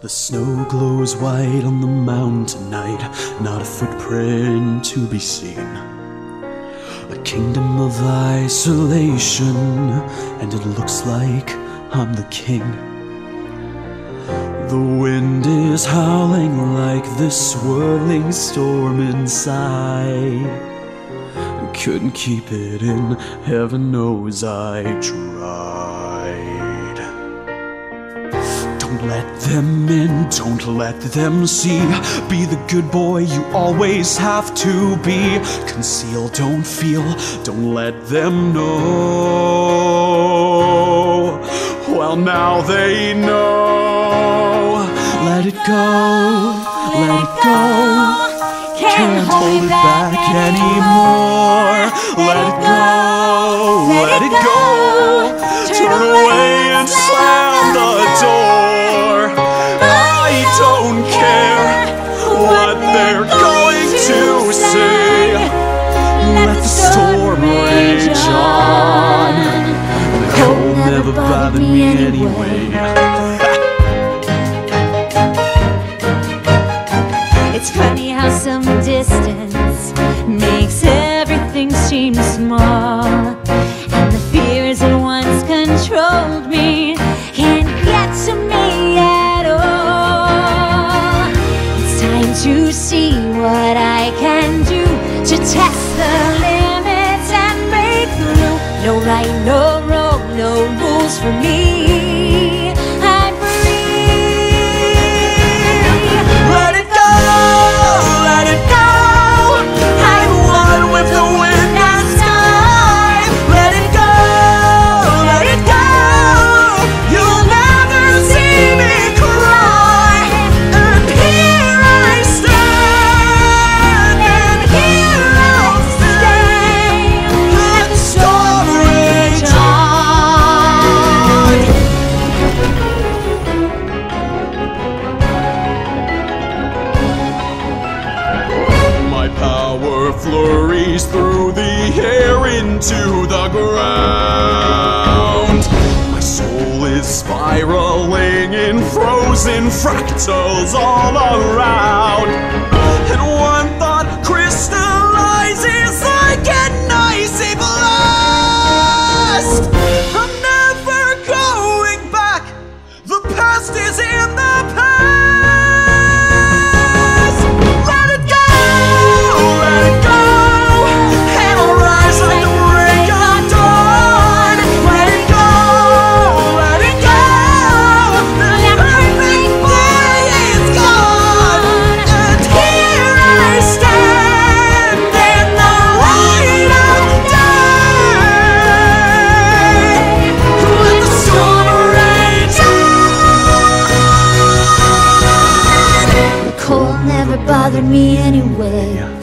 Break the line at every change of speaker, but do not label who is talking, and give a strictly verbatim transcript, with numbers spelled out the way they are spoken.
The snow glows white on the mountain tonight, not a footprint to be seen. A kingdom of isolation, and it looks like I'm the king. The wind is howling like this swirling storm inside. I couldn't keep it in, heaven knows I tried. Don't let them in, don't let them see. Be the good boy you always have to be. Conceal, don't feel, don't let them know. Well, now they know. Let it go, let it go. Can't hold it back anymore. Let it go, let it go. Turn away and slam the door. I don't care what they're going to say. Let the storm rage on. The cold never bothered me anyway.
It's funny how some distance makes everything seem small, and the fears that once controlled me can't get to me at all. It's time to see what I can do to test the limits and break through. No right, no wrong, no rules for me. I'm free. Let it go, let it go. I'm one with the wind and sky. Let it go, let it go. You'll never see me cry. And here I stand, and here I'll stay. Let the storm rage on.
My power flurries through the air into the ground. My soul is spiraling in frozen fractals all around. And one thought crystallizes like an icy blast. I'm never going back. The past is in the past. Let it go, let it go. And I'll rise like the break of dawn. Let it go, let it go. The perfect boy is gone. And here I stand in the light of day. Let the storm rage on. The cold never bothered me anyway.